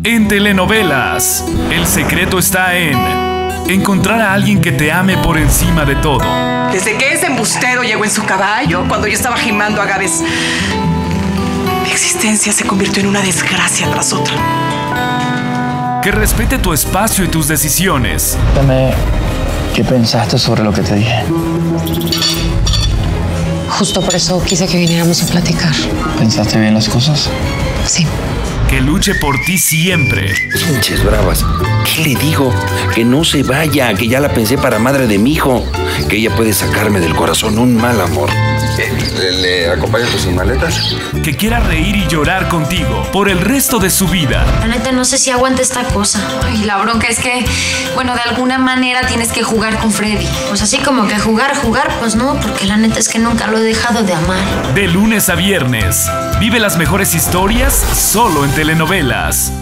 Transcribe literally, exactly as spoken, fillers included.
En telenovelas, el secreto está en encontrar a alguien que te ame por encima de todo. Desde que ese embustero llegó en su caballo, cuando yo estaba gimando a Gávez, mi existencia se convirtió en una desgracia tras otra. Que respete tu espacio y tus decisiones. Dame, ¿qué pensaste sobre lo que te dije? Justo por eso quise que viniéramos a platicar. ¿Pensaste bien las cosas? Sí. Que luche por ti siempre. Pinches bravas. ¿Qué le digo? Que no se vaya, que ya la pensé para madre de mi hijo. Que ella puede sacarme del corazón un mal amor. ¿Le, le acompañas con sus maletas? Que quiera reír y llorar contigo por el resto de su vida. La neta, no sé si aguanta esta cosa. Ay, la bronca es que, bueno, de alguna manera tienes que jugar con Freddy. Pues así como que jugar, jugar, pues no, porque la neta es que nunca lo he dejado de amar. De lunes a viernes, vive las mejores historias solo en telenovelas.